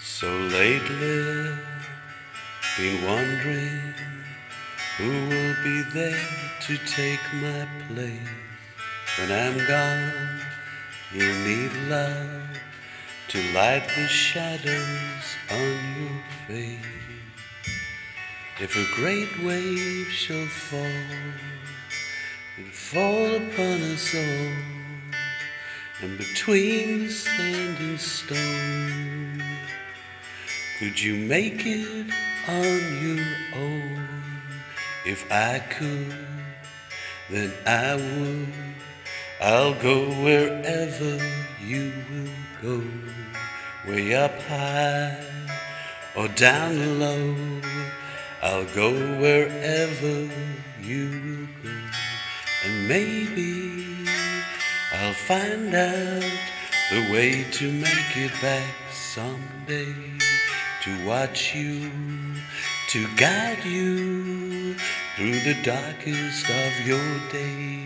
So lately, been wondering who will be there to take my place. When I'm gone, you'll need love to light the shadows on your face. If a great wave shall fall, it'll fall upon us all, and between the sand and stone, could you make it on your own? If I could, then I would. I'll go wherever you will go, way up high or down low. I'll go wherever you will go, and maybe I'll find out the way to make it back someday, to watch you, to guide you through the darkest of your days.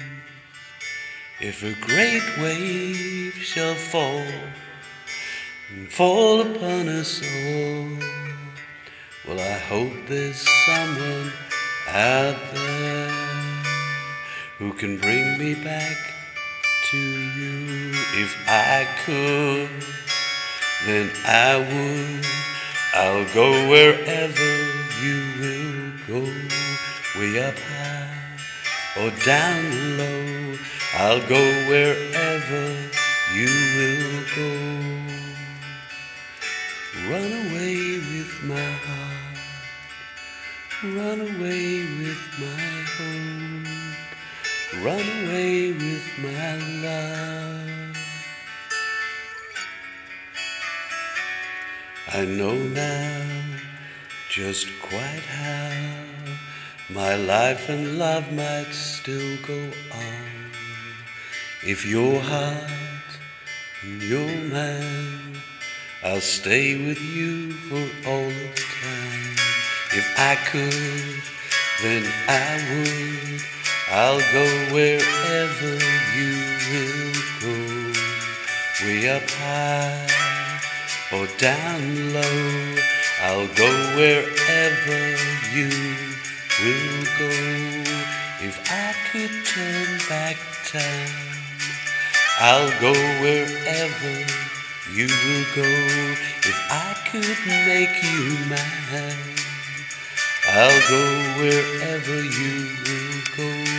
If a great wave shall fall and fall upon us all, well, I hope there's someone out there who can bring me back to you. If I could, then I would. I'll go wherever you will go, way up high or down low. I'll go wherever you will go. Run away with my heart, run away with my hope, run away with my love. I know now just quite how my life and love might still go on, if your heart and your mind, I'll stay with you for all of time. If I could, then I would. I'll go wherever you will go, way up high or down low. I'll go wherever you will go. If I could turn back time, I'll go wherever you will go. If I could make you mine, I'll go wherever you will go.